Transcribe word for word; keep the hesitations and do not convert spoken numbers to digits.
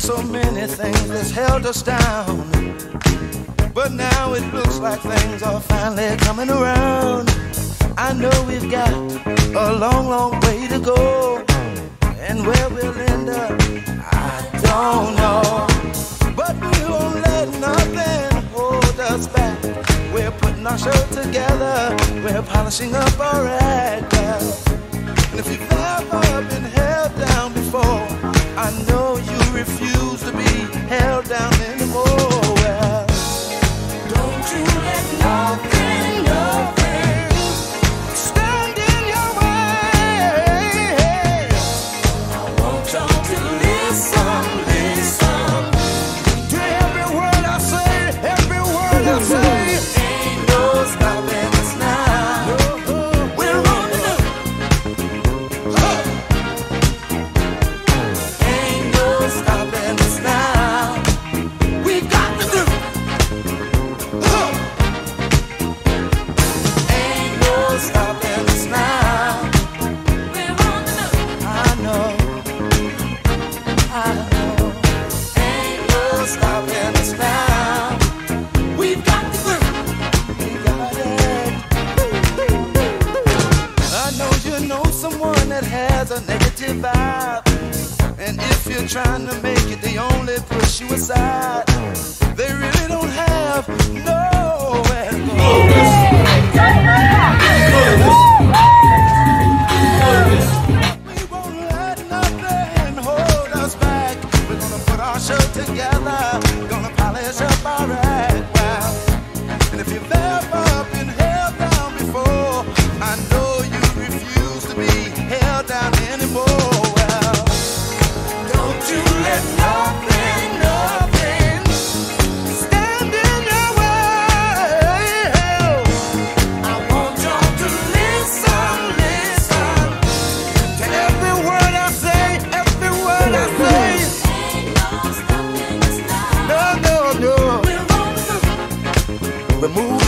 so many things that's held us down, but now it looks like things are finally coming around. I know we've got a long, long way to go, and where we'll end up, I don't know. But we won't let nothing hold us back. We're putting our show together, we're polishing up our act. And if you've ever been held down before, I know you refuse to be held down anymore. Well, don't you let nothing, nothing stand in your way. I want y'all to listen, listen to every word I say, every word I say. Ain't no stopping us now. We're on the move. Ain't no stopping us now. We got the groove. Ain't no stopping us now. We're on the move. I know, I know. Ain't no stopping us now. We've got the groove. We got it. I know you know someone that has a negative vibe, and if you're trying to make it, they only push you aside. They really don't have nowhere to go. We won't let nothing hold us back. We're gonna put our show together, gonna polish up our act. Wow. And if you've ever been held down before, I know you refuse to be held down anymore. Well, don't you let nothing, nothing stand in your way. I want y'all to listen, listen to every word I say, every word I say. Ain't no stopping us now. No, no, no. We're on the move. We're moving.